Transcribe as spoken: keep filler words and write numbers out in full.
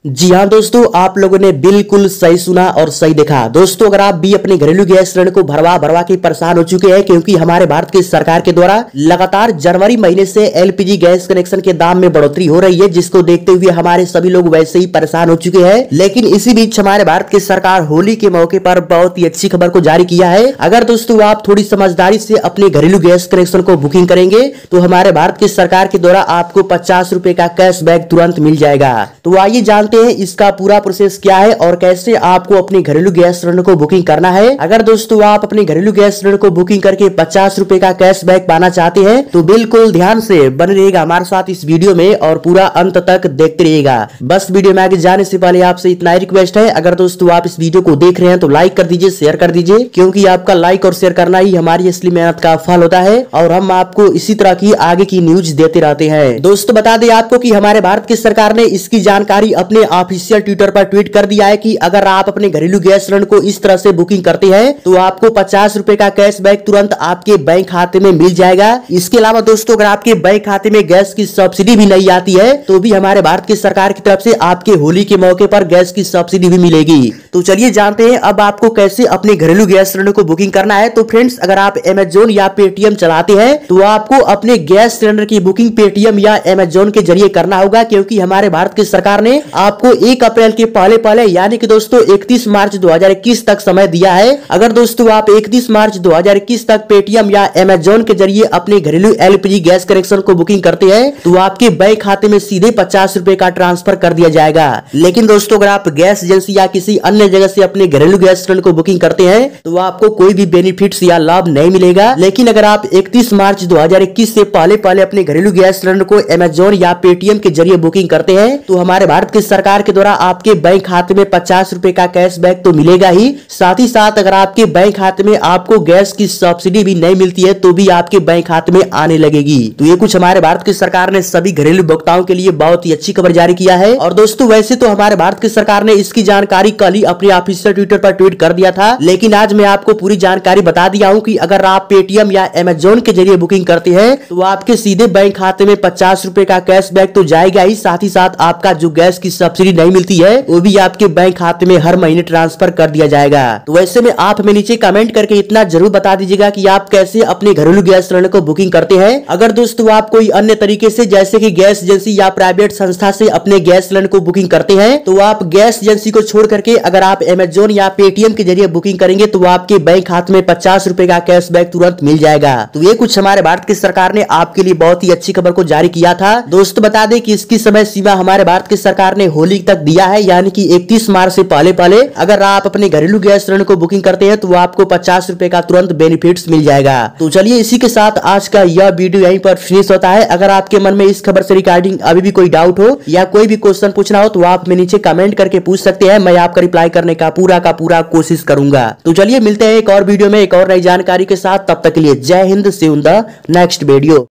जी हाँ दोस्तों, आप लोगों ने बिल्कुल सही सुना और सही देखा। दोस्तों, अगर आप भी अपने घरेलू गैस सिलेंडर को भरवा भरवा के परेशान हो चुके हैं क्योंकि हमारे भारत की सरकार के द्वारा लगातार जनवरी महीने से एलपीजी गैस कनेक्शन के दाम में बढ़ोतरी हो रही है, जिसको देखते हुए हमारे सभी लोग वैसे ही परेशान हो चुके हैं। लेकिन इसी बीच हमारे भारत की सरकार होली के मौके पर बहुत ही अच्छी खबर को जारी किया है। अगर दोस्तों आप थोड़ी समझदारी से अपने घरेलू गैस कनेक्शन को बुकिंग करेंगे तो हमारे भारत की सरकार के द्वारा आपको पचास रुपए का कैशबैक तुरंत मिल जाएगा। तो आइए जानते हैं इसका पूरा प्रोसेस क्या है और कैसे आपको अपने घरेलू गैस सिलेंडर को बुकिंग करना है। अगर दोस्तों आप अपने घरेलू गैस सिलेंडर को बुकिंग करके पचास रुपए का कैशबैक पाना चाहते हैं तो बिल्कुल ध्यान से बने रहिएगा हमारे साथ इस वीडियो में और पूरा अंत तक देखते रहिएगा। बस वीडियो में आगे जाने से पहले आपसे इतना ही रिक्वेस्ट है, अगर दोस्तों आप इस वीडियो को देख रहे हैं तो लाइक कर दीजिए, शेयर कर दीजिए, क्योंकि आपका लाइक और शेयर करना ही हमारी असली मेहनत का फल होता है और हम आपको इसी तरह की आगे की न्यूज देते रहते हैं। दोस्तों बता दें आपको कि हमारे भारत की सरकार ने इसकी जानकारी अपने ऑफिशियल ट्विटर पर ट्वीट कर दिया है कि अगर आप अपने घरेलू गैस सिलेंडर को इस तरह से बुकिंग करते हैं तो आपको पचास रुपए का कैशबैक तुरंत आपके बैंक खाते में मिल जाएगा। इसके अलावा दोस्तों अगर आपके बैंक खाते में गैस की सब्सिडी भी नहीं आती है तो भी हमारे भारत की सरकार की तरफ से आपके होली के मौके पर गैस की सब्सिडी भी मिलेगी। तो चलिए जानते हैं अब आपको कैसे अपने घरेलू गैस सिलेंडर को बुकिंग करना है। तो फ्रेंड्स, अगर आप अमेजोन या पेटीएम चलाते हैं तो आपको अपने गैस सिलेंडर की बुकिंग पेटीएम या अमेजोन के जरिए करना होगा, क्योंकि हमारे भारत की सरकार ने आपको एक अप्रैल के पहले पहले यानी कि दोस्तों इकतीस मार्च दो हज़ार इक्कीस तक समय दिया है। अगर दोस्तों आप इकतीस मार्च दो हज़ार इक्कीस तक पेटीएम या अमेजोन के जरिए अपने घरेलू एलपीजी गैस कनेक्शन को बुकिंग करते हैं तो आपके बैंक खाते में सीधे पचास रुपए का ट्रांसफर कर दिया जाएगा। लेकिन दोस्तों अगर आप गैस एजेंसी या किसी अन्य जगह से अपने घरेलू गैस सिलेंडर को बुकिंग करते हैं तो आपको कोई भी बेनिफिट्स या लाभ नहीं मिलेगा। लेकिन अगर आप इकतीस मार्च दो हज़ार इक्कीस से पहले पहले अपने घरेलू गैस सिलेंडर को अमेजोन या पेटीएम के जरिए बुकिंग करते हैं तो हमारे भारत की सरकार के द्वारा आपके बैंक खाते में पचास रुपए का कैशबैक तो मिलेगा ही, साथ ही साथ अगर आपके बैंक खाते में आपको गैस की सब्सिडी भी नहीं मिलती है तो भी आपके बैंक खाते में आने लगेगी। तो ये कुछ हमारे भारत की सरकार ने सभी घरेलू उपभोक्ताओं के लिए बहुत ही अच्छी खबर जारी किया है। और दोस्तों वैसे तो हमारे भारत की सरकार ने इसकी जानकारी कल ही अपने ऑफिशियल ट्विटर पर ट्वीट कर दिया था, लेकिन आज मैं आपको पूरी जानकारी बता दिया हूँ कि अगर आप पेटीएम या अमेजोन के जरिए बुकिंग करते हैं तो आपके सीधे बैंक खाते में पचास रुपए का कैशबैक तो जाएगा ही, साथ ही साथ आपका जो गैस की सब्सिडी नहीं मिलती है वो भी आपके बैंक खाते में हर महीने ट्रांसफर कर दिया जाएगा। तो वैसे में आप हमें नीचे कमेंट करके इतना जरूर बता दीजिएगा कि आप कैसे अपने घरेलू गैस सिलेंडर को बुकिंग करते हैं। अगर दोस्तों आप कोई अन्य तरीके से जैसे कि गैस एजेंसी या प्राइवेट संस्था से अपने गैस सिलेंडर को बुकिंग करते हैं तो आप गैस एजेंसी को छोड़ करके अगर आप अमेजोन या पेटीएम के जरिए बुकिंग करेंगे तो आपके बैंक खाते में पचास रुपए का कैशबैक तुरंत मिल जाएगा। तो ये कुछ हमारे भारत की सरकार ने आपके लिए बहुत ही अच्छी खबर को जारी किया था। दोस्तों बता दें कि इसकी समय सीमा हमारे भारत की सरकार ने होली तक दिया है, यानी कि इकतीस मार्च से पहले पहले अगर आप अपने घरेलू गैस सिलेंडर को बुकिंग करते हैं तो आपको पचास रुपए का तुरंत बेनिफिट्स मिल जाएगा। तो चलिए इसी के साथ आज का यह वीडियो यहीं पर फिनिश होता है। अगर आपके मन में इस खबर से रिगार्डिंग अभी भी कोई डाउट हो या कोई भी क्वेश्चन पूछना हो तो आप हमें नीचे कमेंट करके पूछ सकते हैं, मैं आपका रिप्लाई करने का पूरा का पूरा कोशिश करूंगा। तो चलिए मिलते हैं एक और वीडियो में एक और नई जानकारी के साथ, तब तक के लिए Jai Hind, see you in the next video.